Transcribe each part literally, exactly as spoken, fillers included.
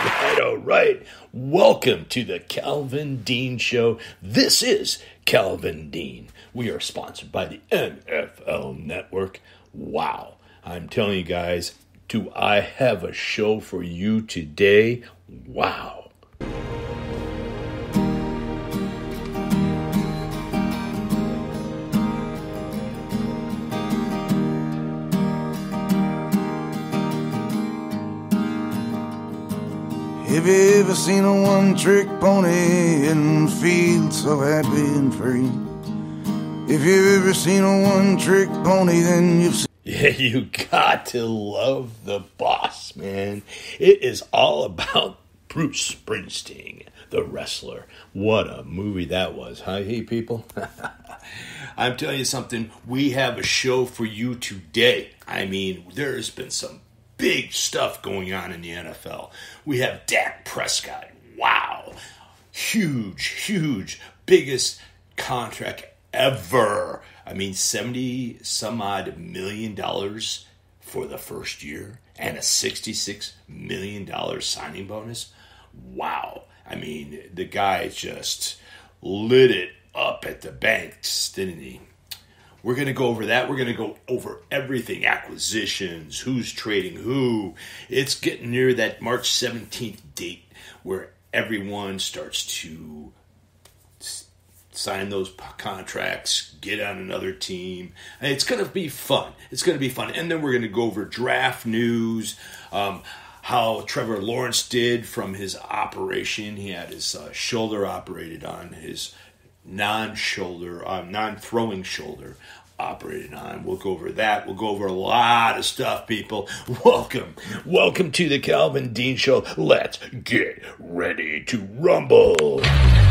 right, all right. Welcome to the Calvin Dean Show. This is Calvin Dean. We are sponsored by the N F L Network. Wow. I'm telling you guys, do I have a show for you today? Wow. Have you ever seen a one-trick pony and feel so happy and free? If you've ever seen a one-trick pony, then you've seen... Yeah, you got to love the boss, man. It is all about Bruce Springsteen, the wrestler. What a movie that was, huh, hey, people? I'm telling you something. We have a show for you today. I mean, there has been some big stuff going on in the N F L. We have Dak Prescott. Wow. Huge, huge, biggest contract ever. I mean, seventy some odd million dollars for the first year and a sixty-six million dollars signing bonus. Wow. I mean, the guy just lit it up at the banks, didn't he? We're going to go over that. We're going to go over everything, acquisitions, who's trading who. It's getting near that March seventeenth date where everyone starts to sign those contracts, get on another team. It's going to be fun. It's going to be fun. And then we're going to go over draft news, um, how Trevor Lawrence did from his operation. He had his uh, shoulder operated on, his non-shoulder, uh, non-throwing shoulder operated on. We'll go over that. We'll go over a lot of stuff, people. Welcome. Welcome to the Calvin Dean Show. Let's get ready to rumble.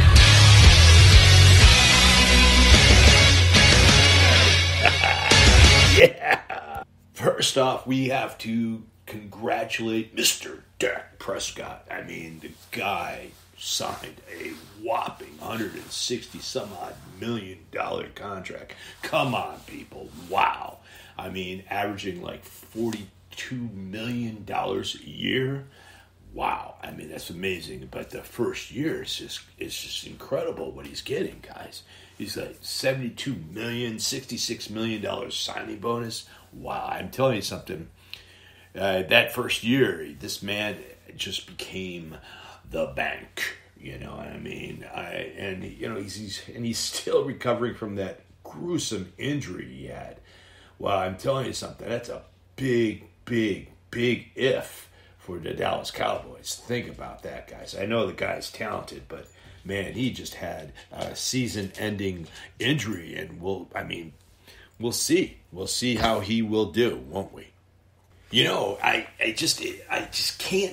Yeah. First off, we have to congratulate Mister Dak Prescott. I mean, the guy signed a whopping one hundred sixty some odd million dollar contract. Come on, people. Wow. I mean, averaging like forty-two million dollars a year. Wow. I mean, that's amazing. But the first year is just it's just incredible what he's getting, guys. He's like seventy-two million dollars, sixty-six million dollars signing bonus. Wow. I'm telling you something. Uh, that first year, this man just became the bank, you know what I mean? I and you know he's, he's and he's still recovering from that gruesome injury he had. Well, I'm telling you something. That's a big, big, big if for the Dallas Cowboys. Think about that, guys. I know the guy's talented, but man, he just had a season-ending injury, and we'll. I mean, we'll see. We'll see how he will do, won't we? You know, I, I just, I just can't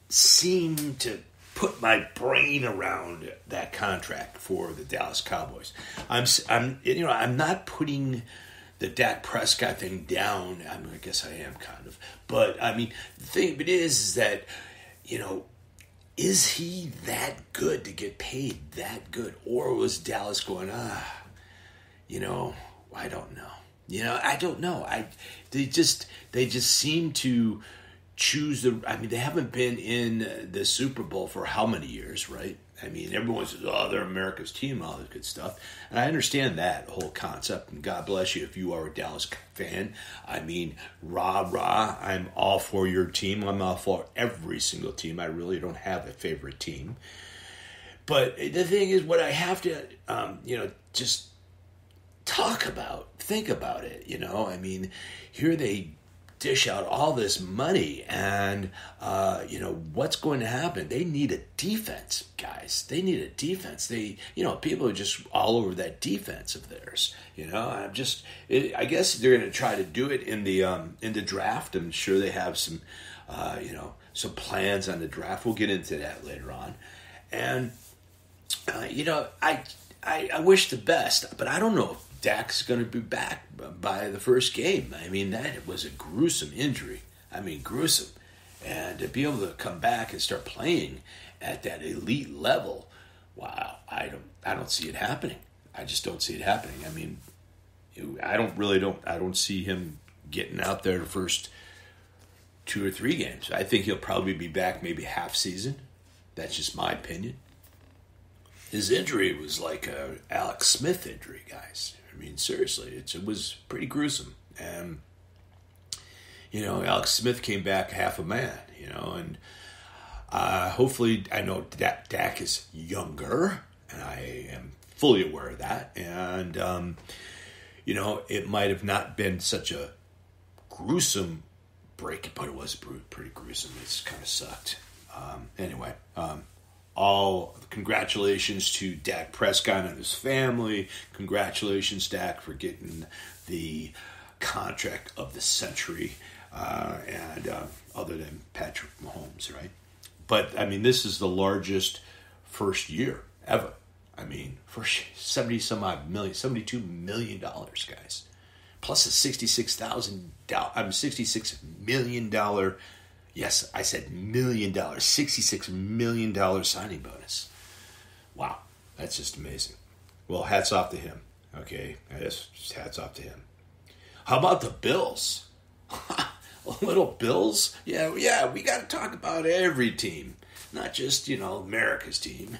seem to put my brain around that contract for the Dallas Cowboys. I'm, I'm, you know, I'm not putting the Dak Prescott thing down. I mean, I guess I am kind of, but I mean, the thing of it is, is that, you know, is he that good to get paid that good, or was Dallas going, ah, you know, I don't know. You know, I don't know. I they just they just seem to choose the. I mean, they haven't been in the Super Bowl for how many years, right? I mean, everyone says, "Oh, they're America's team," all that good stuff, and I understand that whole concept. And God bless you if you are a Dallas fan. I mean, rah rah! I'm all for your team. I'm all for every single team. I really don't have a favorite team. But the thing is, what I have to, um, you know, just talk about, think about it, you know, I mean, here they dish out all this money and, uh, you know, what's going to happen? They need a defense, guys. They need a defense. They, you know, people are just all over that defense of theirs, you know, I'm just, it, I guess they're going to try to do it in the, um, in the draft. I'm sure they have some, uh, you know, some plans on the draft. We'll get into that later on. And, uh, you know, I, I, I wish the best, but I don't know if Dak's going to be back by the first game. I mean, that was a gruesome injury. I mean, gruesome. And to be able to come back and start playing at that elite level, wow, I don't I don't see it happening. I just don't see it happening. I mean, I don't really don't I don't see him getting out there the first two or three games. I think he'll probably be back maybe half season. That's just my opinion. His injury was like a Alex Smith injury, guys. I mean, seriously, it's, it was pretty gruesome. And, you know, Alex Smith came back half a man, you know, and uh, hopefully, I know Dak, Dak is younger, and I am fully aware of that. And, um, you know, it might have not been such a gruesome break, but it was pretty gruesome. It's kind of sucked. Um, anyway, um, all congratulations to Dak Prescott and his family. Congratulations, Dak, for getting the contract of the century, uh, and uh, other than Patrick Mahomes, right? But, I mean, this is the largest first year ever. I mean, for seventy-some odd million, seventy-two million dollars, guys. Plus a sixty-six thousand dollars, I'm sixty-six million dollars, yes, I said million dollars, sixty-six million dollars signing bonus. Wow, that's just amazing. Well, hats off to him, okay? Just hats off to him. How about the Bills? Little Bills? Yeah, yeah, we got to talk about every team, not just, you know, America's team.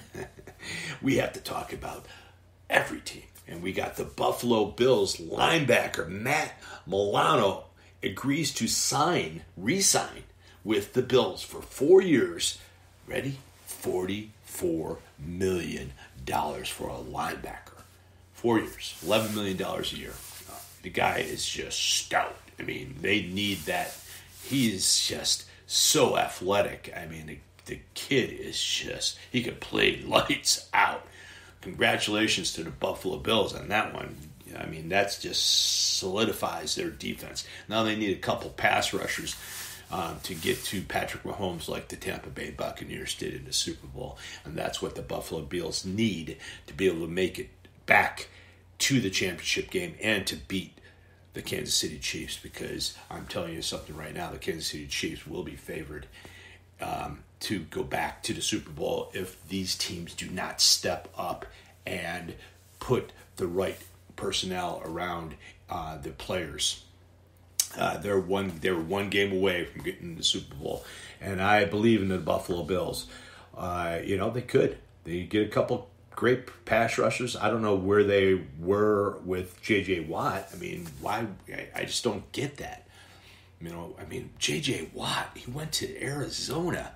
We have to talk about every team. And we got the Buffalo Bills linebacker Matt Milano agrees to sign, re-sign with the Bills for four years. Ready? forty-four million dollars for a linebacker. Four years, eleven million dollars a year. Uh, the guy is just stout. I mean, they need that. He is just so athletic. I mean, the, the kid is just, he could play lights out. Congratulations to the Buffalo Bills on that one. I mean, that's just solidifies their defense. Now they need a couple pass rushers um, to get to Patrick Mahomes like the Tampa Bay Buccaneers did in the Super Bowl. And that's what the Buffalo Bills need to be able to make it back to the championship game and to beat the Kansas City Chiefs, because I'm telling you something right now, the Kansas City Chiefs will be favored um, to go back to the Super Bowl if these teams do not step up and put the right personnel around uh, the players. Uh, they're one. They were one game away from getting the Super Bowl, and I believe in the Buffalo Bills. Uh, you know, they could. They get a couple great pass rushers. I don't know where they were with J J Watt. I mean, why? I just don't get that. You know, I mean, J J Watt, he went to Arizona.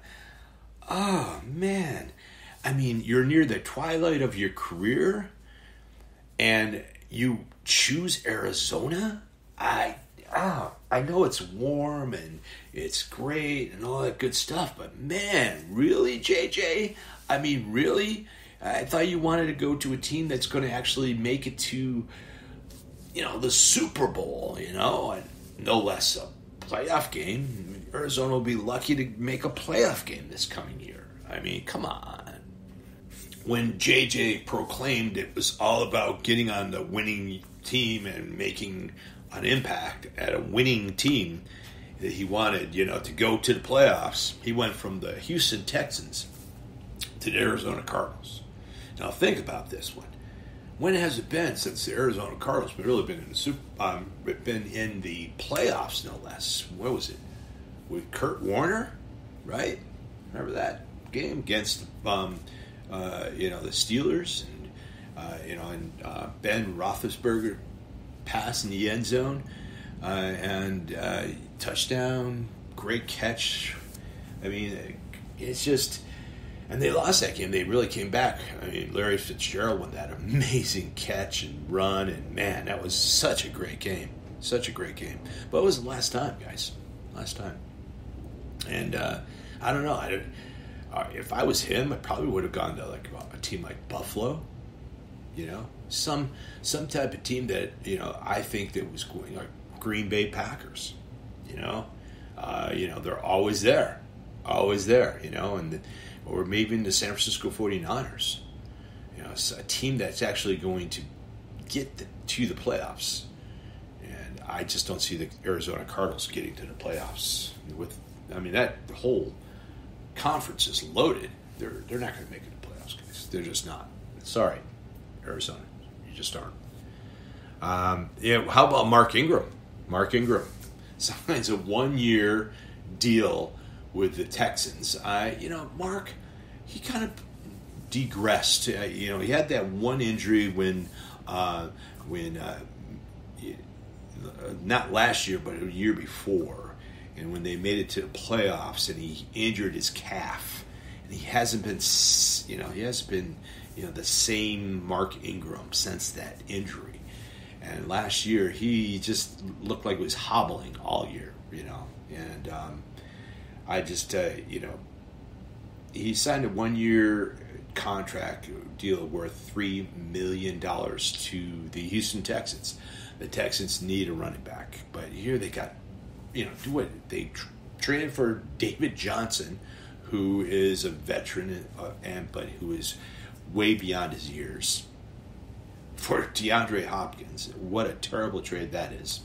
Oh, man. I mean, you're near the twilight of your career, and you choose Arizona? I ah, I know it's warm, and it's great, and all that good stuff, but man, really, J J? I mean, really? I thought you wanted to go to a team that's going to actually make it to, you know, the Super Bowl, you know, and no less a playoff game. Arizona will be lucky to make a playoff game this coming year. I mean, come on. When J J proclaimed it was all about getting on the winning team and making an impact at a winning team, that he wanted, you know, to go to the playoffs, he went from the Houston Texans to the Arizona Cardinals. Now think about this one. When has it been since the Arizona Cardinals have really been in the super, um, been in the playoffs, no less? What was it? With Kurt Warner, right? Remember that game against um, uh, you know, the Steelers, and uh, you know, and uh, Ben Roethlisberger pass in the end zone, uh, and uh, touchdown, great catch. I mean, it's just. And they lost that game. They really came back. I mean, Larry Fitzgerald won that amazing catch and run, and man, that was such a great game. Such a great game. But it was the last time, guys. Last time. And uh, I don't know. I, uh, if I was him, I probably would have gone to like a team like Buffalo. You know, some some type of team that, you know, I think that was going like Green Bay Packers. You know, uh, you know, they're always there, always there. You know, and. The, or maybe in the San Francisco forty-niners. You know, it's a team that's actually going to get the, to the playoffs. And I just don't see the Arizona Cardinals getting to the playoffs. With, I mean, that whole conference is loaded. They're they're not going to make it to the playoffs, guys. They're just not. Sorry, Arizona. You just aren't. Um, yeah, how about Mark Ingram? Mark Ingram signs a one-year, deal with the Texans. I, you know, Mark, he kind of degressed. Uh, you know, he had that one injury when, uh, when, uh, not last year, but a year before, and when they made it to the playoffs, and he injured his calf, and he hasn't been, you know, he hasn't been, you know, the same Mark Ingram since that injury. And last year, he just looked like he was hobbling all year, you know. And um, I just, uh, you know, he signed a one-year contract deal worth three million dollars to the Houston Texans. The Texans need a running back. But here they got, you know, do what? They tr- traded for David Johnson, who is a veteran, uh, and but who is way beyond his years, for DeAndre Hopkins. What a terrible trade that is.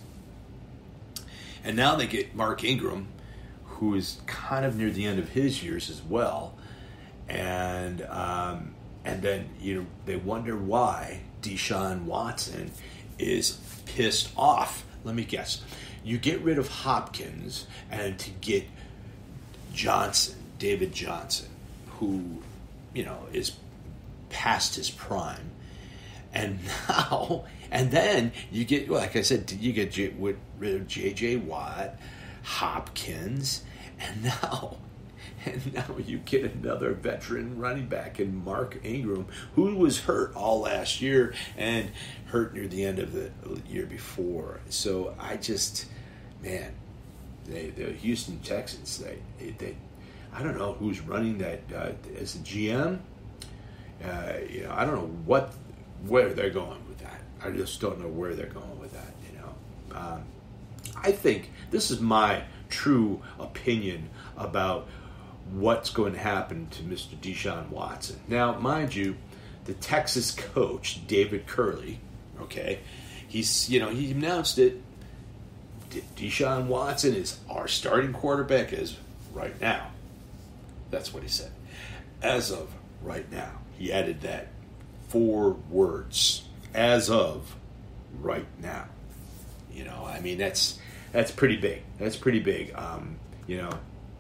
And now they get Mark Ingram, who is kind of near the end of his years as well. And um, and then, you know, they wonder why Deshaun Watson is pissed off. Let me guess. You get rid of Hopkins and to get Johnson, David Johnson, who, you know, is past his prime. And now, and then you get, like I said, you get J, rid of J J Watt, Hopkins, and now, and now you get another veteran running back in Mark Ingram, who was hurt all last year and hurt near the end of the year before. So I just, man, they, the Houston Texans, they, they, I don't know who's running that uh, as a G M. Uh, you know, I don't know what. where they're going with that. I just don't know where they're going with that, you know. Um, I think this is my true opinion about what's going to happen to Mister Deshaun Watson. Now, mind you, the Texas coach, David Curley, okay, he's, you know, he announced it. Deshaun Watson is our starting quarterback as right now. That's what he said. As of right now. He added that. Four words, as of right now. You know, I mean, that's that's pretty big. That's pretty big. Um, you know,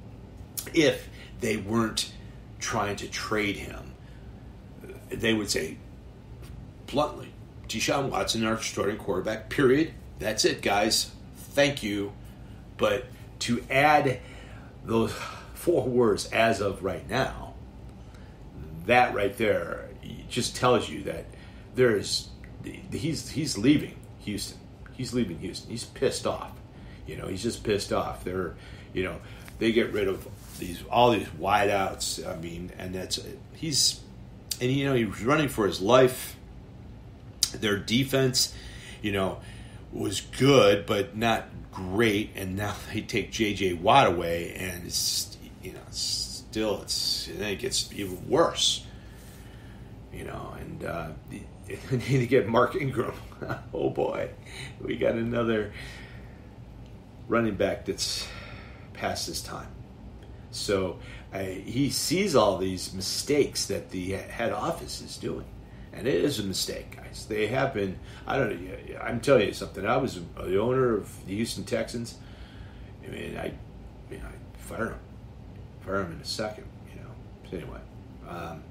if they weren't trying to trade him, they would say bluntly, Deshaun Watson, our starting quarterback, period. That's it, guys. Thank you. But to add those four words, as of right now, that right there just tells you that there's he's he's leaving Houston. He's leaving Houston. He's pissed off. You know, he's just pissed off. They're, you know, they get rid of these all these wideouts. I mean, and that's he's and you know he was running for his life. Their defense, you know, was good but not great, and now they take J J Watt away, and it's, you know, it's still it's and then it gets even worse. You know, and uh, they need to get Mark Ingram. Oh boy, we got another running back that's past his time. So uh, he sees all these mistakes that the head office is doing, and it is a mistake, guys. They have been. I don't know. I'm telling you something. I was the owner of the Houston Texans. I mean, I, you know, I fire him, fire him in a second. You know. So anyway. Um,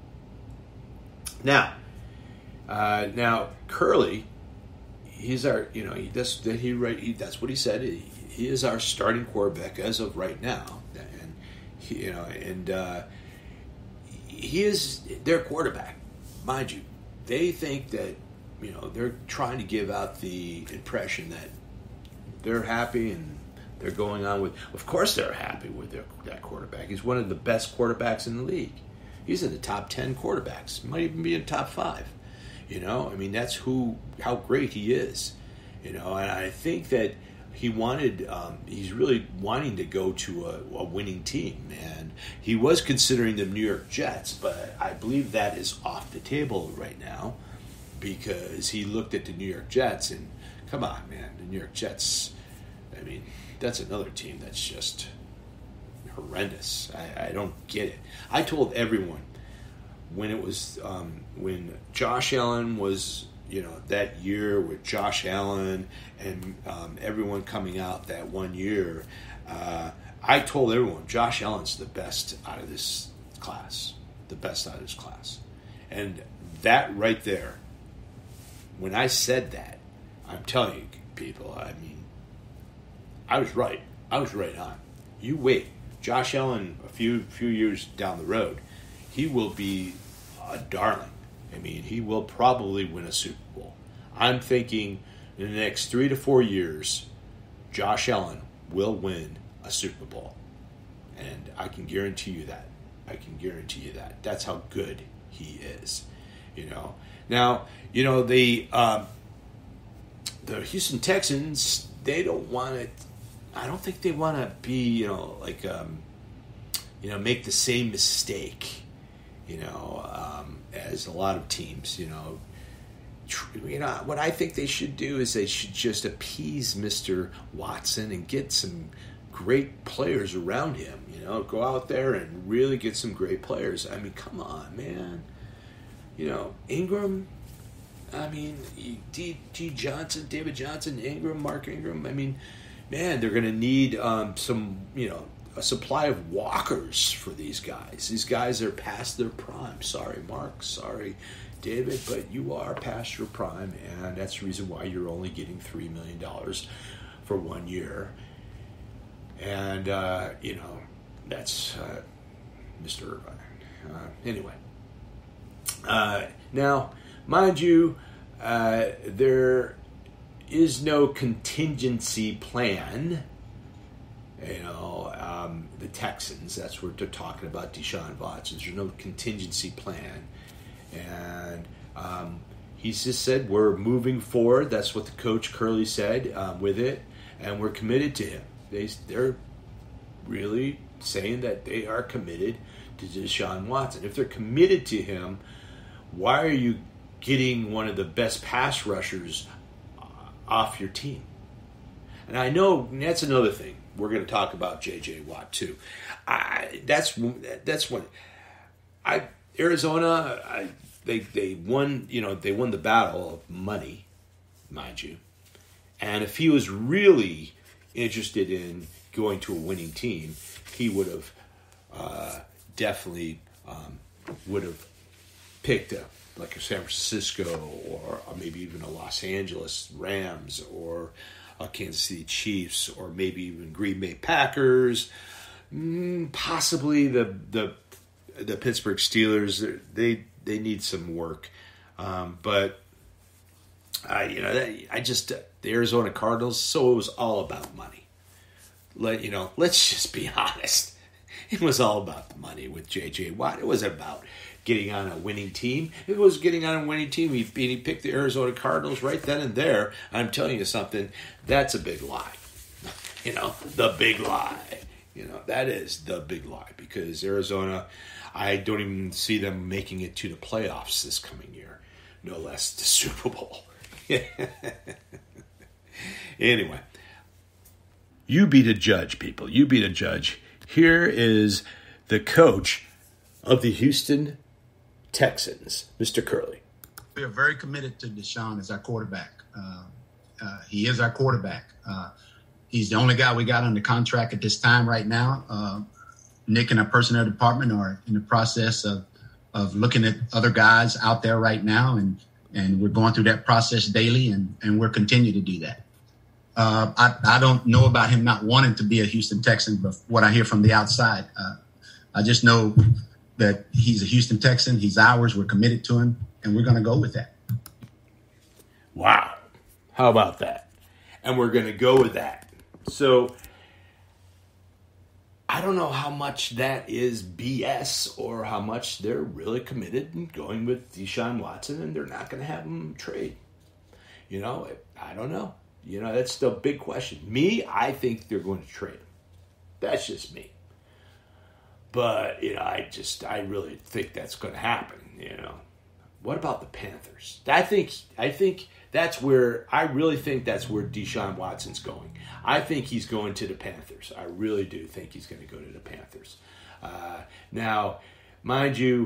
Now, uh, now Curley, he's our, you know, he that's that he right. He, that's what he said. He, he is our starting quarterback as of right now, and he, you know, and uh, he is their quarterback, mind you. They think that, you know, they're trying to give out the impression that they're happy and they're going on with. Of course, they're happy with their that quarterback. He's one of the best quarterbacks in the league. He's in the top ten quarterbacks. He might even be in top five. You know, I mean, that's who, how great he is. You know, and I think that he wanted, um, he's really wanting to go to a, a winning team. And he was considering the New York Jets, but I believe that is off the table right now because he looked at the New York Jets and, come on, man, the New York Jets, I mean, that's another team that's just horrendous. I, I don't get it. I told everyone when it was um, when Josh Allen was, you know, that year with Josh Allen and um, everyone coming out that one year, uh, I told everyone Josh Allen's the best out of this class, the best out of this class, and that right there. When I said that, I'm telling you, people. I mean, I was right. I was right on. You wait, Josh Allen. A few few years down the road, he will be a darling. I mean, he will probably win a Super Bowl. I'm thinking in the next three to four years, Josh Allen will win a Super Bowl. And I can guarantee you that. I can guarantee you that. That's how good he is. You know. Now, you know, the um, the Houston Texans, they don't want to, I don't think they want to be, you know, like, um, you know, make the same mistake, you know, um, as a lot of teams, you know. You know, what I think they should do is they should just appease Mister Watson and get some great players around him, you know, go out there and really get some great players. I mean, come on, man. You know, Ingram, I mean, D. G. Johnson, David Johnson, Ingram, Mark Ingram. I mean, man, they're going to need um, some, you know, a supply of walkers for these guys. These guys are past their prime. Sorry, Mark. Sorry, David, but you are past your prime, and that's the reason why you're only getting three million dollars for one year. And, uh, you know, that's uh, Mister Irvine. Uh, anyway. Uh, now, mind you, uh, there is no contingency plan. You know, um, the Texans, that's what they're talking about, Deshaun Watson. There's no contingency plan. And um, he's just said, we're moving forward. That's what the coach Curley said um, with it. And we're committed to him. They, they're really saying that they are committed to Deshaun Watson. If they're committed to him, why are you getting one of the best pass rushers off your team? And I know that's another thing. We're going to talk about J J Watt too. I, that's that's what I Arizona. I, they they won. You know, they won the battle of money, mind you. And if he was really interested in going to a winning team, he would have uh, definitely um, would have picked up like a San Francisco or, or maybe even a Los Angeles Rams or a Kansas City Chiefs or maybe even Green Bay Packers, mm, possibly the the the Pittsburgh Steelers. They they need some work, um, but I you know that, I just the Arizona Cardinals. So it was all about money. Let you know. Let's just be honest. It was all about the money with J J Watt. It wasn't about getting on a winning team. If it was getting on a winning team, he, he picked the Arizona Cardinals right then and there. I'm telling you something, that's a big lie. You know, the big lie. You know, that is the big lie because Arizona, I don't even see them making it to the playoffs this coming year, no less the Super Bowl. Anyway, you be the judge, people. You be the judge. Here is the coach of the Houston Texans, Mister Curley. We are very committed to Deshaun as our quarterback. Uh, uh, he is our quarterback. Uh, he's the only guy we got under contract at this time right now. Uh, Nick and our personnel department are in the process of of looking at other guys out there right now, and and we're going through that process daily, and, and we'll continue to do that. Uh, I, I don't know about him not wanting to be a Houston Texan, but what I hear from the outside, uh, I just know that he's a Houston Texan. He's ours. We're committed to him, and we're going to go with that. Wow. How about that? And we're going to go with that. So I don't know how much that is B S or how much they're really committed and going with Deshaun Watson, and they're not going to have him trade. You know, I don't know. You know, that's the big question. Me, I think they're going to trade him. That's just me. But, you know, I just, I really think that's going to happen, you know. What about the Panthers? I think, I think that's where, I really think that's where Deshaun Watson's going. I think he's going to the Panthers. I really do think he's going to go to the Panthers. Uh, now, mind you,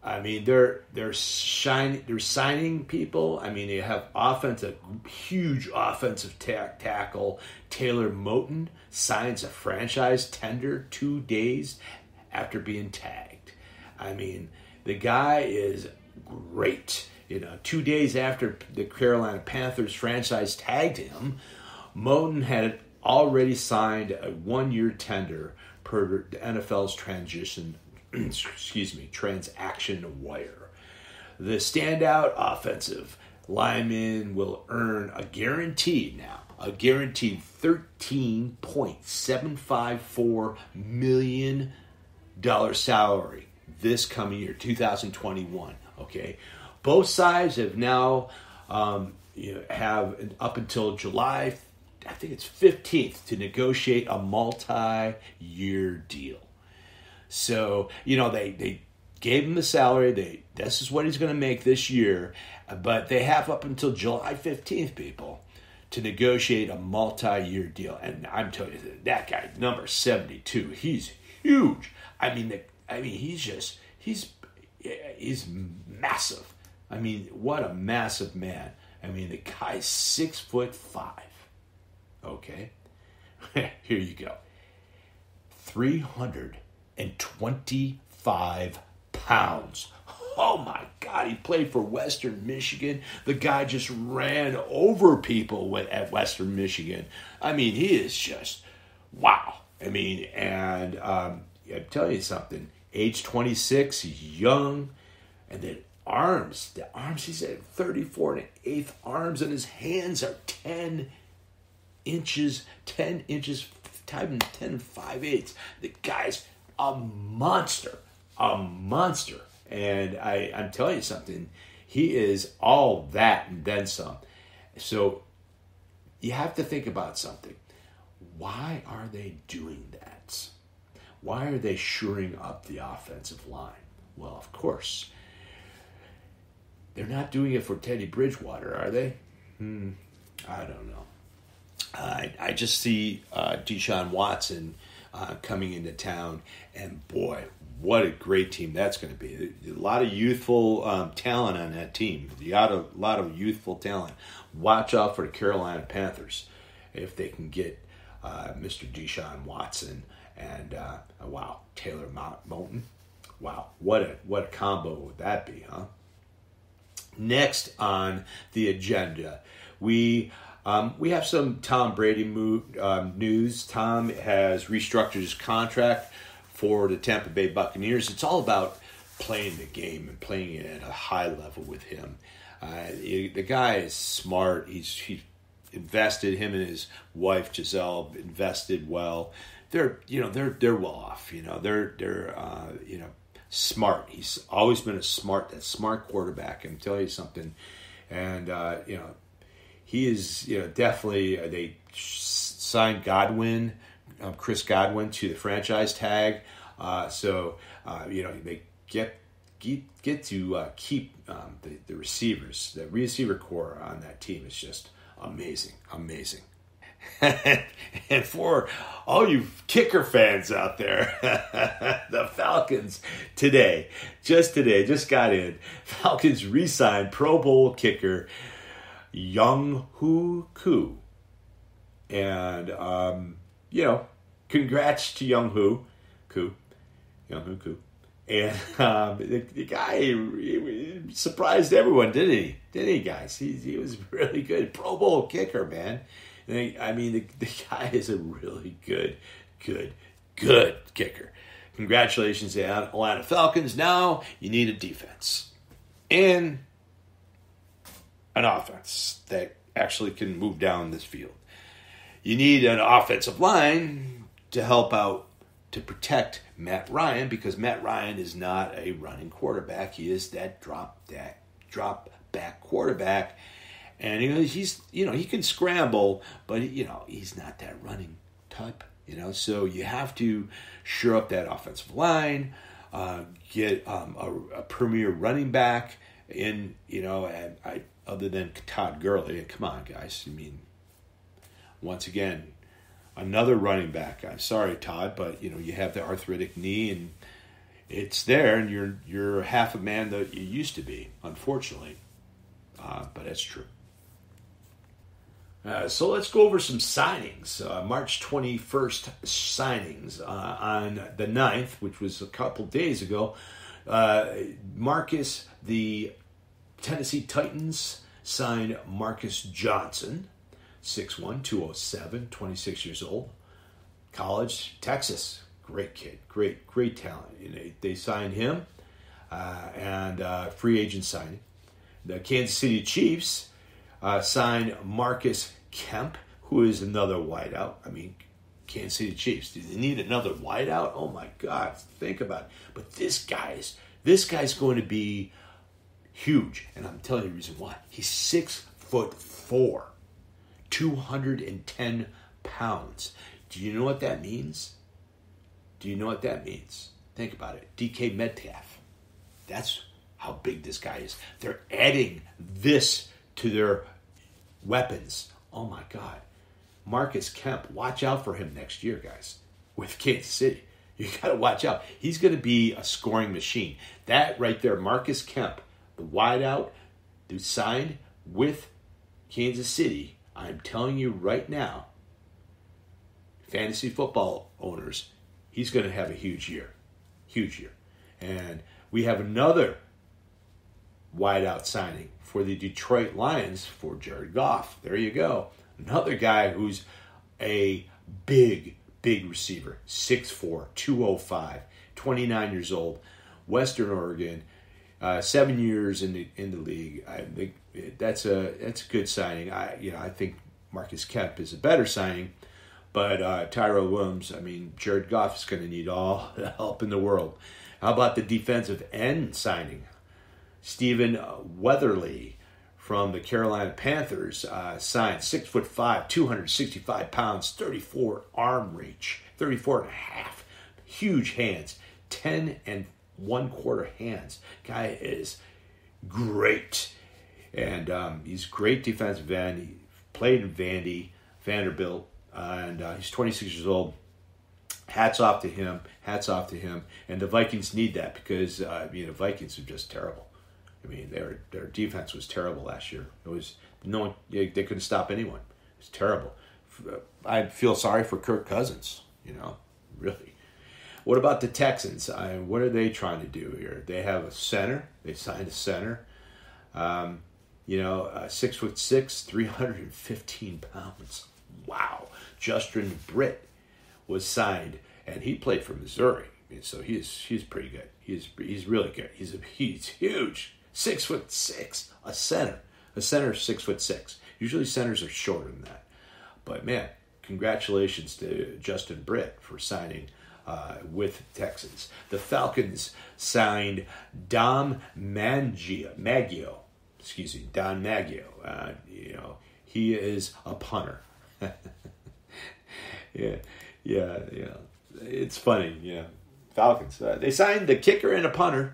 I mean, they're they're shining, they're signing people. I mean, they have offensive, huge offensive ta- tackle Taylor Moton signs a franchise tender two days after being tagged. I mean, the guy is great. You know, two days after the Carolina Panthers franchise tagged him, Moton had already signed a one-year tender per the N F L's transition. excuse me, transaction wire. The standout offensive lineman will earn a guaranteed now, a guaranteed thirteen point seven five four million dollars salary this coming year, two thousand twenty-one. Okay, both sides have now um, you know, have up until July, I think it's fifteenth, to negotiate a multi-year deal. So, you know, they, they gave him the salary. They this is what he's going to make this year. But they have up until July fifteenth, people, to negotiate a multi-year deal. And I'm telling you, that guy, number seventy-two, he's huge. I mean, the, I mean, he's just, he's, he's massive. I mean, what a massive man. I mean, the guy's six foot five. Okay? Here you go. three hundred twenty-five pounds. Oh my God, he played for Western Michigan. The guy just ran over people at Western Michigan. I mean, he is just, wow. I mean, and um, I'm telling you something, age twenty-six, he's young, and then arms, the arms, he's at thirty-four and an eighth arms, and his hands are ten inches, ten inches, ten and five eighths. The guy's a monster, a monster. And I, I'm telling you something, he is all that and then some. So you have to think about something. Why are they doing that? Why are they shoring up the offensive line? Well, of course, they're not doing it for Teddy Bridgewater, are they? Hmm, I don't know. I, I just see uh, Deshaun Watson Uh, coming into town, and boy, what a great team that's going to be. A lot of youthful um, talent on that team. A lot of, a lot of youthful talent. Watch out for the Carolina Panthers if they can get uh, Mister Deshaun Watson and uh, wow, Taylor Moton. Wow, what a what a combo would that be, huh? Next on the agenda, we. Um, we have some Tom Brady move, um, news. Tom has restructured his contract for the Tampa Bay Buccaneers. It's all about playing the game and playing it at a high level with him. Uh, he, the guy is smart. He's he invested. Him and his wife Giselle invested well. They're you know they're they're well off. You know they're they're uh, you know smart. He's always been a smart that smart quarterback. I'm telling you something, and uh, you know. He is, you know, definitely, uh, they signed Godwin, um, Chris Godwin, to the franchise tag. Uh, so, uh, you know, they get get, get to uh, keep um, the, the receivers. The receiver core on that team is just amazing, amazing. And for all you kicker fans out there, the Falcons today, just today, just got in. Falcons re-signed Pro Bowl kicker Younghoe Koo. And, um, you know, congrats to Younghoe Koo. Younghoe Koo. And um, the, the guy he, he surprised everyone, didn't he? Didn't he, guys? He, he was really good. Pro Bowl kicker, man. And he, I mean, the, the guy is a really good, good, good kicker. Congratulations to the Atlanta Falcons. Now you need a defense. And an offense that actually can move down this field. You need an offensive line to help out to protect Matt Ryan, because Matt Ryan is not a running quarterback. He is that drop that drop back quarterback, and you know, he's you know he can scramble, but you know he's not that running type. You know, so you have to shore up that offensive line, uh, get um, a, a premier running back in. You know, and I. Other than Todd Gurley, come on, guys. I mean, once again, another running back. I'm sorry, Todd, but you know you have the arthritic knee, and it's there, and you're you're half a man that you used to be, unfortunately. Uh, but that's true. Uh, so let's go over some signings. Uh, March twenty-first signings uh, on the ninth, which was a couple days ago. Uh, Marcus, the Tennessee Titans signed Marcus Johnson, six one, two oh seven, twenty-six years old. College, Texas. Great kid. Great, great talent. You know, they signed him uh, and uh, free agent signing. The Kansas City Chiefs uh, signed Marcus Kemp, who is another wideout. I mean, Kansas City Chiefs, do they need another wideout? Oh my God, think about it. But this guy's this guy's going to be huge, and I'm telling you the reason why. He's six foot four, two hundred ten pounds. Do you know what that means? Do you know what that means? Think about it. D K Metcalf. That's how big this guy is. They're adding this to their weapons. Oh my God. Marcus Kemp, watch out for him next year, guys, with Kansas City. You got to watch out. He's going to be a scoring machine. That right there, Marcus Kemp, the wideout, who signed with Kansas City, I'm telling you right now, fantasy football owners, he's going to have a huge year. Huge year. And we have another wideout signing for the Detroit Lions for Jared Goff. There you go. Another guy who's a big, big receiver. six four, two oh five, twenty-nine years old. Western Oregon. Uh, seven years in the in the league. I think that's a that's a good signing. I you know I think Marcus Kemp is a better signing. But uh, Tyrell Williams, I mean, Jared Goff is going to need all the help in the world. How about the defensive end signing? Stephen Weatherly from the Carolina Panthers uh, signed six foot five, two hundred sixty-five pounds, thirty-four arm reach, thirty-four and a half, huge hands, ten and one quarter hands. Guy is great, and um, he's great defensive end. He played in Vandy, Vanderbilt. Uh, and uh, he's twenty-six years old. Hats off to him. Hats off to him. And the Vikings need that because uh, you know Vikings are just terrible. I mean, their their defense was terrible last year. It was no one, they, they couldn't stop anyone. It was terrible. I feel sorry for Kirk Cousins. You know, really. What about the Texans? I, what are they trying to do here? They have a center. They signed a center. Um, you know, uh, six foot six, three hundred fifteen pounds. Wow. Justin Britt was signed, and he played for Missouri. I mean, so he's he's pretty good. He's he's really good. He's a, he's huge. Six foot six. A center. A center is six foot six. Usually centers are shorter than that. But man, congratulations to Justin Britt for signing uh, with Texans. The Falcons signed Dom Maggio. Maggio. Excuse me, Don Maggio. Uh, you know, he is a punter. yeah, yeah, yeah. It's funny, yeah. Falcons. Uh, they signed the kicker and a punter.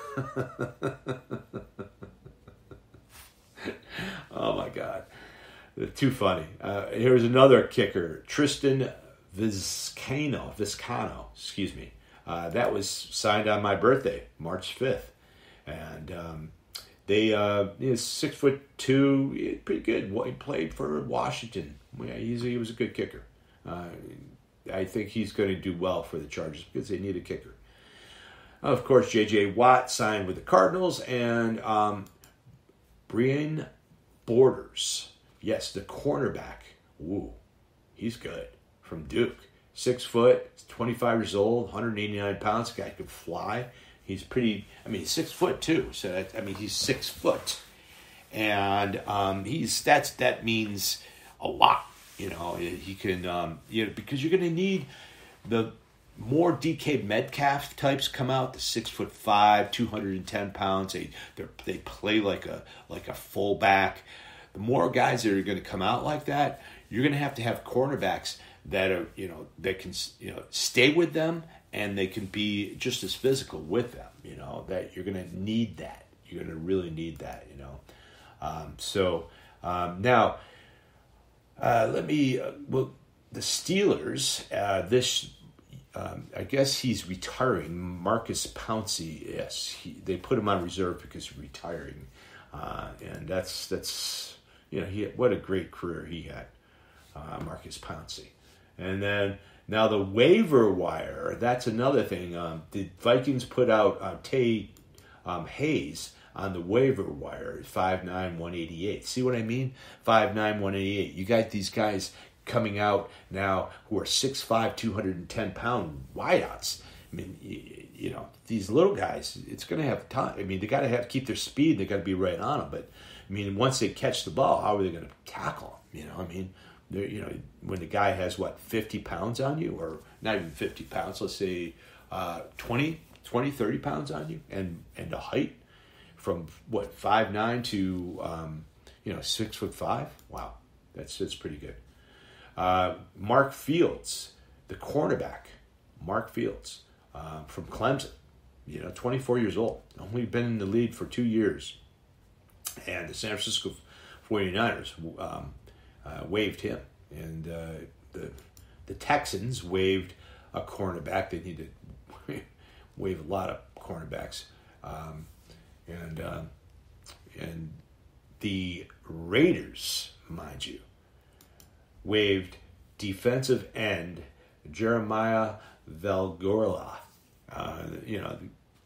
Oh my God, they're too funny. Uh, here's another kicker, Tristan Vizcano. Vizcano, excuse me. Uh, that was signed on my birthday, March fifth, and um, they uh, he's six foot two, pretty good. He played for Washington. Yeah, he's, he was a good kicker. Uh, I think he's going to do well for the Chargers because they need a kicker. Of course, J J Watt signed with the Cardinals, and um, Brian Borders, yes, the cornerback. Ooh, he's good from Duke. Six foot, twenty-five years old, one hundred eighty-nine pounds. Guy could fly. He's pretty. I mean, he's six foot too. So that, I mean, he's six foot, and um, he's that's that means a lot. You know, he can. Um, you know, because you're going to need the more D K Metcalf types come out. The six foot five, two hundred ten pounds. They they play like a like a fullback. The more guys that are going to come out like that, you're going to have to have cornerbacks that are, you know, that can, you know, stay with them, and they can be just as physical with them. You know, that you're going to need that. You're going to really need that. You know, um, so um, now uh, let me. Uh, well, the Steelers uh, this um, I guess he's retiring. Marcus Pouncey, yes, he, they put him on reserve because he's retiring, uh, and that's that's you know he what a great career he had, uh, Marcus Pouncey, and then now the waiver wire. That's another thing. Um, the Vikings put out uh, Tay um, Hayes on the waiver wire, five nine, one eighty-eight. See what I mean? five nine, one eighty-eight. You got these guys coming out now who are six five, two hundred ten pound wideouts. I mean, you, you know, these little guys, it's going to have time. I mean, they got to have to keep their speed. They got to be right on them. But, I mean, once they catch the ball, how are they going to tackle them? You know, I mean, you know, when the guy has, what, fifty pounds on you? Or not even fifty pounds, let's say uh, twenty, twenty, thirty pounds on you. And, and the height from, what, five nine to, um, you know, six foot five? Wow, that's, that's pretty good. Uh, Mark Fields, the cornerback, Mark Fields uh, from Clemson, you know, twenty-four years old, only been in the league for two years. And the San Francisco forty-niners um, uh, waived him. And uh, the the Texans waived a cornerback. They need to waive a lot of cornerbacks. Um, and uh, and the Raiders, mind you, waived defensive end Jeremiah Valgorla. Uh, you know,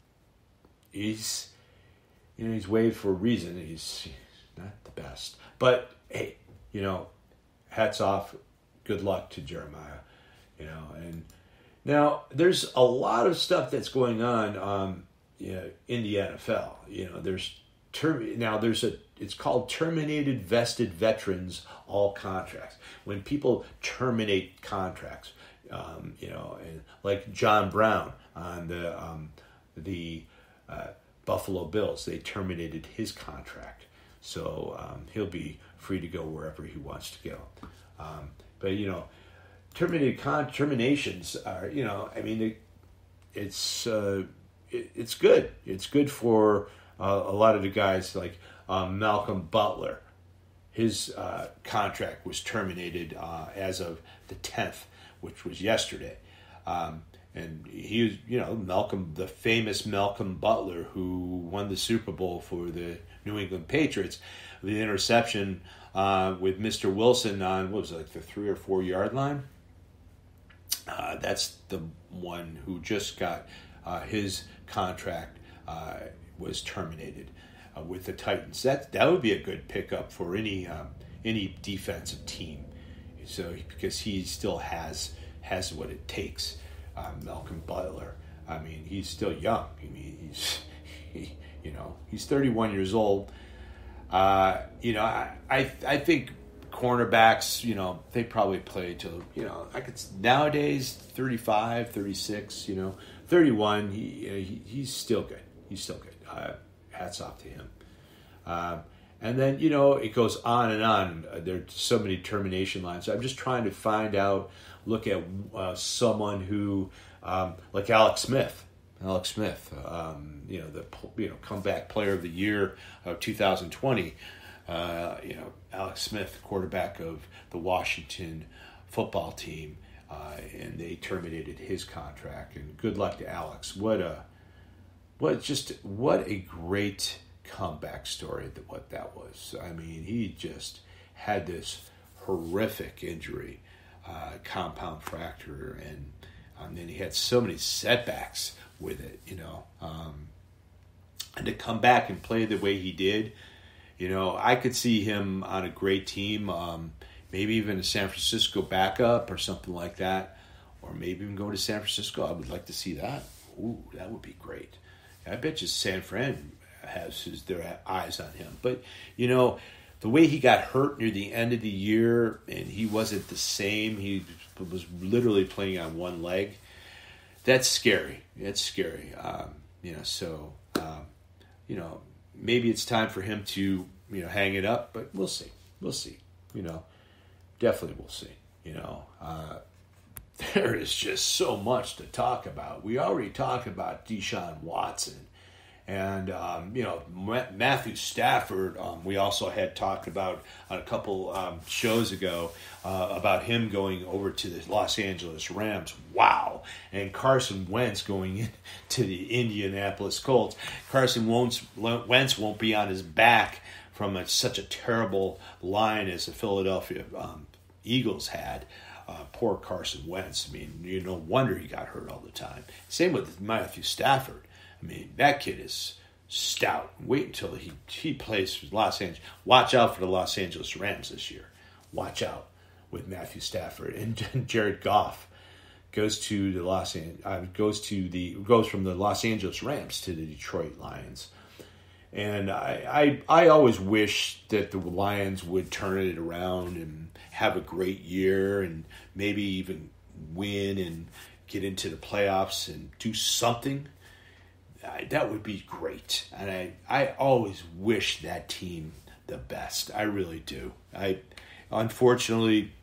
he's you know he's waived for a reason. He's not the best, but hey, you know, hats off, good luck to Jeremiah. You know, and now there's a lot of stuff that's going on, um, you know, in the N F L. You know, there's term now there's a it's called terminated vested veterans all contracts. When people terminate contracts, um, you know, and like John Brown on the um, the uh, Buffalo Bills, they terminated his contract, so um, he'll be free to go wherever he wants to go. Um, but you know, terminated con- terminations are, you know, I mean, it, it's uh, it, it's good. It's good for uh, a lot of the guys like um, Malcolm Butler. His uh, contract was terminated uh, as of the tenth, which was yesterday. Um, and he was, you know, Malcolm, the famous Malcolm Butler, who won the Super Bowl for the New England Patriots, the interception uh, with Mister Wilson on, what was it, like the three or four yard line? Uh, that's the one who just got uh, his contract uh, was terminated uh, with the Titans. That that would be a good pickup for any um, any defensive team. So because he still has has what it takes. Uh, Malcolm Butler. I mean, he's still young. I mean, he's he, you know he's thirty-one years old. Uh, you know, I, I I think cornerbacks, you know, they probably play till, you know, I could nowadays thirty-five, thirty-six, you know, thirty-one. He, you know, he he's still good. He's still good. Uh, hats off to him. Uh, and then, you know, it goes on and on. Uh, there's so many termination lines. I'm just trying to find out, look at uh, someone who, um, like Alex Smith. Alex Smith, um, you know, the you know comeback player of the year of two thousand twenty. Uh, you know, Alex Smith, quarterback of the Washington football team, uh, and they terminated his contract. And good luck to Alex. What a, what just what a great comeback story that what that was. I mean, he just had this horrific injury, uh, compound fracture, and um, then he had so many setbacks with it, you know, um, and to come back and play the way he did. You know, I could see him on a great team, um, maybe even a San Francisco backup or something like that, or maybe even go to San Francisco. I would like to see that. Ooh, that would be great. I bet you San Fran has his, their eyes on him. But, you know, the way he got hurt near the end of the year and he wasn't the same, he was literally playing on one leg, that's scary. It's scary. Um, you know, so, um, you know, maybe it's time for him to, you know, hang it up, but we'll see. We'll see. You know, definitely we'll see. You know, uh, there is just so much to talk about. We already talked about Deshaun Watson And, um, you know, Matthew Stafford, um, we also had talked about on a couple um, shows ago uh, about him going over to the Los Angeles Rams. Wow. And Carson Wentz going in to the Indianapolis Colts. Carson Wentz, Wentz won't be on his back from a, such a terrible line as the Philadelphia um, Eagles had. Uh, poor Carson Wentz. I mean, you no wonder he got hurt all the time. Same with Matthew Stafford. I mean, that kid is stout. Wait until he, he plays for Los Angeles. Watch out for the Los Angeles Rams this year. Watch out with Matthew Stafford. And Jared Goff goes to the Los uh, goes to the goes from the Los Angeles Rams to the Detroit Lions. And I, I I always wish that the Lions would turn it around and have a great year and maybe even win and get into the playoffs and do something. I, that would be great. And I, I always wish that team the best. I really do. I unfortunately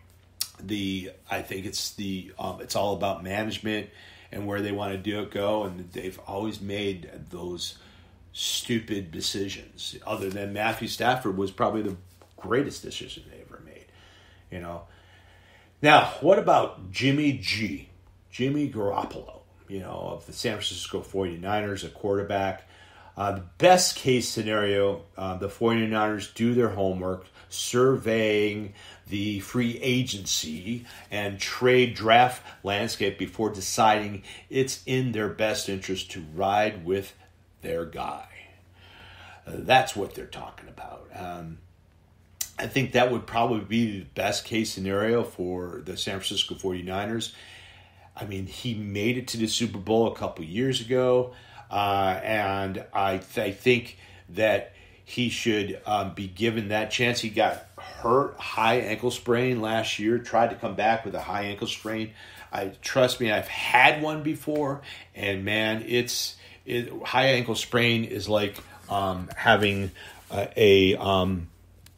the I think it's the um, it's all about management and where they want to do it go, and they've always made those stupid decisions. Other than Matthew Stafford was probably the greatest decision they ever made. You know. Now, what about Jimmy G? Jimmy Garoppolo, you know, of the San Francisco forty-niners, a quarterback. Uh, the best case scenario, uh, the forty-niners do their homework, surveying the free agency and trade draft landscape before deciding it's in their best interest to ride with their guy. Uh, that's what they're talking about. Um, I think that would probably be the best case scenario for the San Francisco forty-niners. I mean, he made it to the Super Bowl a couple years ago, uh, and I, th- I think that he should um, be given that chance. He got hurt, high ankle sprain last year, tried to come back with a high ankle sprain. I trust me, I've had one before, and man, it's it, high ankle sprain is like um, having a a, um,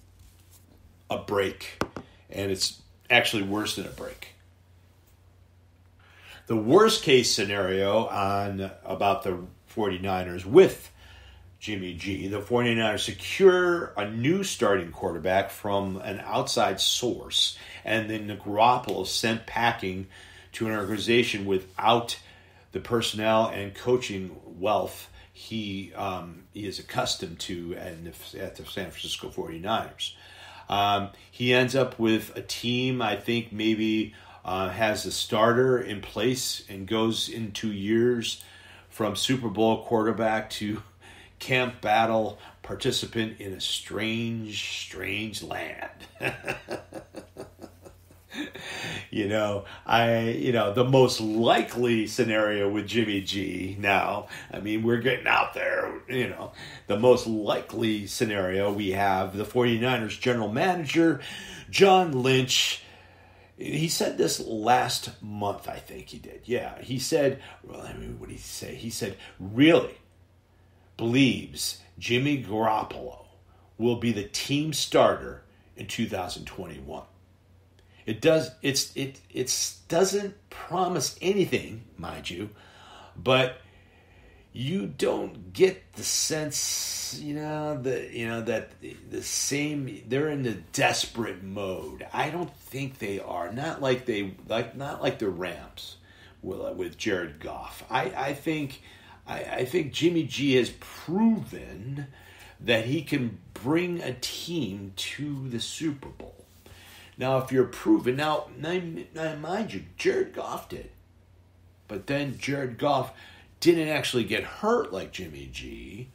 a break, and it's actually worse than a break. The worst case scenario on about the forty-niners with Jimmy G, the forty-niners secure a new starting quarterback from an outside source, and then Garoppolo sent packing to an organization without the personnel and coaching wealth he um, he is accustomed to at the, at the San Francisco forty-niners. Um, he ends up with a team, I think maybe uh, has a starter in place and goes in two years from Super Bowl quarterback to camp battle participant in a strange, strange land. You know, I, you know, the most likely scenario with Jimmy G now, I mean, we're getting out there, you know, the most likely scenario we have the forty-niners general manager, John Lynch. He said this last month, I think he did. Yeah, he said, well, I mean, what did he say? He said, really believes Jimmy Garoppolo will be the team starter in two thousand twenty-one. It does. It's it. It doesn't promise anything, mind you, but you don't get the sense, you know, that you know that the same. They're in the desperate mode. I don't think they are. Not like they like. Not like the Rams with with Jared Goff. I I think I, I think Jimmy G has proven that he can bring a team to the Super Bowl. Now, if you're proven, now, now, mind you, Jared Goff did. But then Jared Goff didn't actually get hurt like Jimmy G.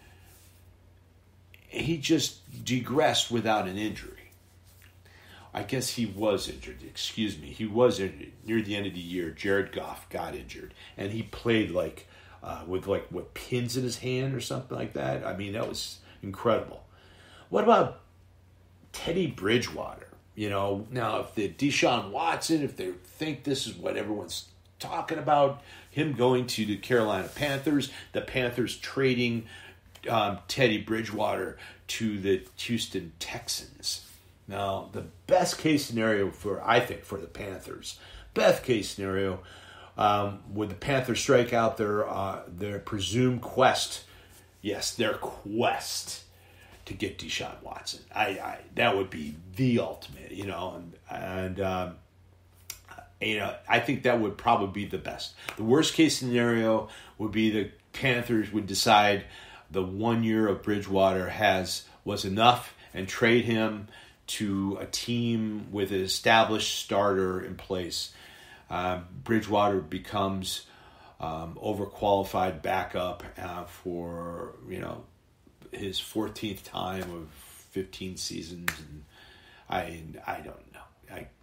He just digressed without an injury. I guess he was injured. Excuse me. He was injured. Near the end of the year, Jared Goff got injured. And he played like, uh, with like, what, pins in his hand or something like that. I mean, that was incredible. What about Teddy Bridgewater? You know, now if the Deshaun Watson, if they think this is what everyone's talking about, him going to the Carolina Panthers, the Panthers trading um, Teddy Bridgewater to the Houston Texans. Now, the best case scenario for, I think, for the Panthers, best case scenario, um, would the Panthers strike out their uh, their presumed quest yes, their quest to get Deshaun Watson. I, I that would be the ultimate, you know, and and um, you know, I think that would probably be the best. The worst case scenario would be the Panthers would decide the one year of Bridgewater has was enough and trade him to a team with an established starter in place. Um, Bridgewater becomes um, overqualified backup uh, for, you know, his fourteenth time of fifteen seasons, and I I don't know. I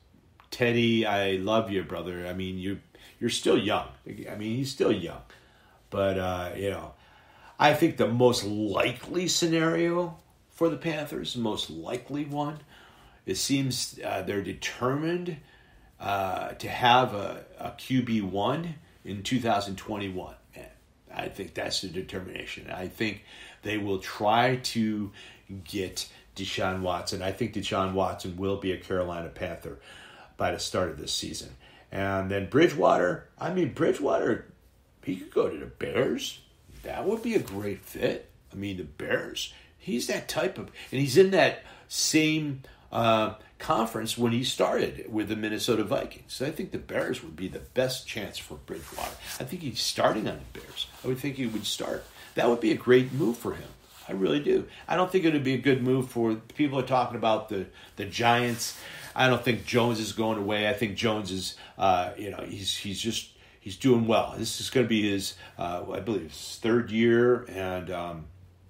Teddy, I love you, brother. I mean, you you're still young. I mean, he's still young, but uh, you know, I think the most likely scenario for the Panthers, the most likely one, it seems uh, they're determined uh, to have a, a Q B one in two thousand twenty-one. And I think that's the determination. I think they will try to get Deshaun Watson. I think Deshaun Watson will be a Carolina Panther by the start of this season. And then Bridgewater, I mean, Bridgewater, he could go to the Bears. That would be a great fit. I mean, the Bears, he's that type of, and he's in that same uh, conference when he started with the Minnesota Vikings. So I think the Bears would be the best chance for Bridgewater. I think he's starting on the Bears. I would think he would start. That would be a great move for him. I really do. I don't think it would be a good move for people are talking about the, the Giants. I don't think Jones is going away. I think Jones is, uh, you know, he's he's just he's doing well. This is going to be his, uh, I believe, his third year, and um,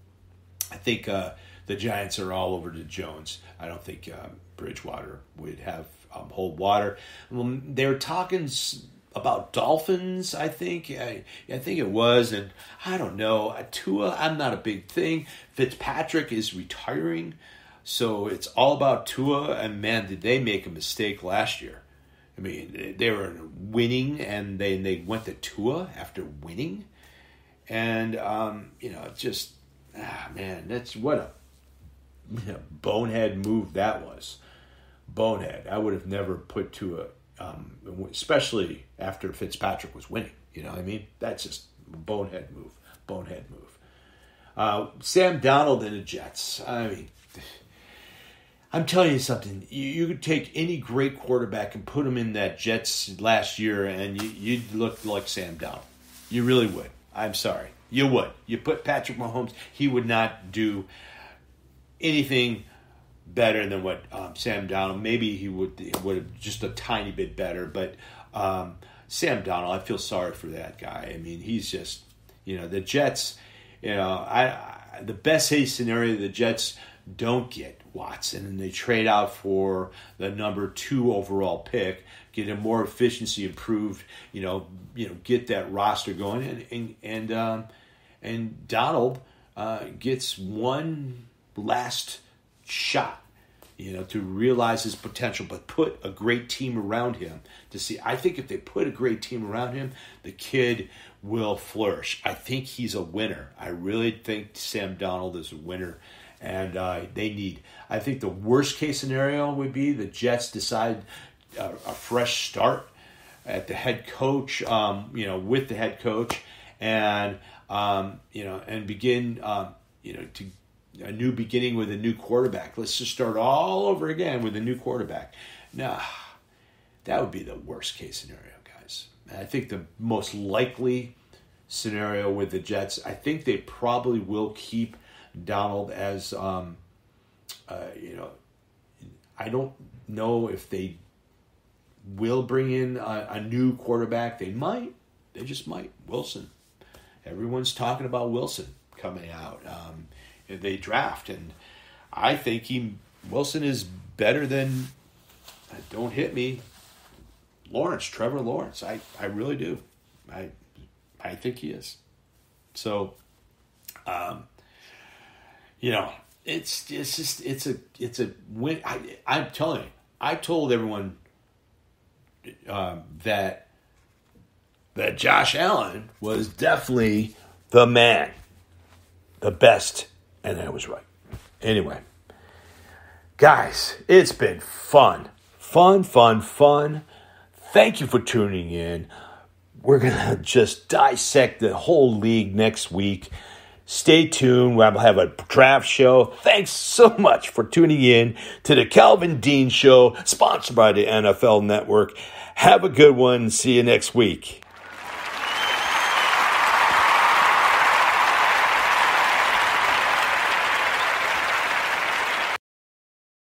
I think uh, the Giants are all over to Jones. I don't think um, Bridgewater would have um, hold water. Well, they were talking about Dolphins, I think. I, I think it was, and I don't know. Tua, I'm not a big thing. Fitzpatrick is retiring, so it's all about Tua, and man, did they make a mistake last year. I mean, they were winning, and they, they went to Tua after winning. And, um, you know, just, ah, man, that's what a you know, bonehead move that was. Bonehead. I would have never put Tua, um, especially after Fitzpatrick was winning. You know what I mean? That's just a bonehead move. Bonehead move. Uh, Sam Darnold and the Jets. I mean, I'm telling you something. You, you could take any great quarterback and put him in that Jets last year, and you, you'd look like Sam Darnold. You really would. I'm sorry. You would. You put Patrick Mahomes, he would not do anything better than what um, Sam Darnold. Maybe he would would have just a tiny bit better, but um, Sam Darnold, I feel sorry for that guy. I mean, he's just, you know, the Jets, you know, I, I the best case scenario, the Jets don't get Watson and they trade out for the number two overall pick, get a more efficiency improved, you know, you know, get that roster going, and and and um, and Donald uh, gets one last shot, you know, to realize his potential, but put a great team around him to see. I think if they put a great team around him, the kid will flourish. I think he's a winner. I really think Sam Darnold is a winner. And uh, they need, I think the worst case scenario would be the Jets decide a, a fresh start at the head coach, um, you know, with the head coach, and, um, you know, and begin, um, you know, to a new beginning with a new quarterback. Let's just start all over again with a new quarterback. Now, that would be the worst case scenario, guys. And I think the most likely scenario with the Jets, I think they probably will keep Donald as, um, uh, you know, I don't know if they will bring in a, a new quarterback. They might. They just might. Wilson. Everyone's talking about Wilson coming out. Um, they draft, and I think he Wilson is better than, don't hit me, Lawrence, Trevor Lawrence. I, I really do. I I think he is. So, um, you know, it's it's just it's a it's a win. I I'm telling you, I told everyone um, that that Josh Allen was definitely the man, the best, and I was right. Anyway, guys, it's been fun, fun, fun, fun. Thank you for tuning in. We're gonna just dissect the whole league next week. Stay tuned. We'll have a draft show. Thanks so much for tuning in to the Calvin Dean Show, sponsored by the N F L Network. Have a good one. See you next week.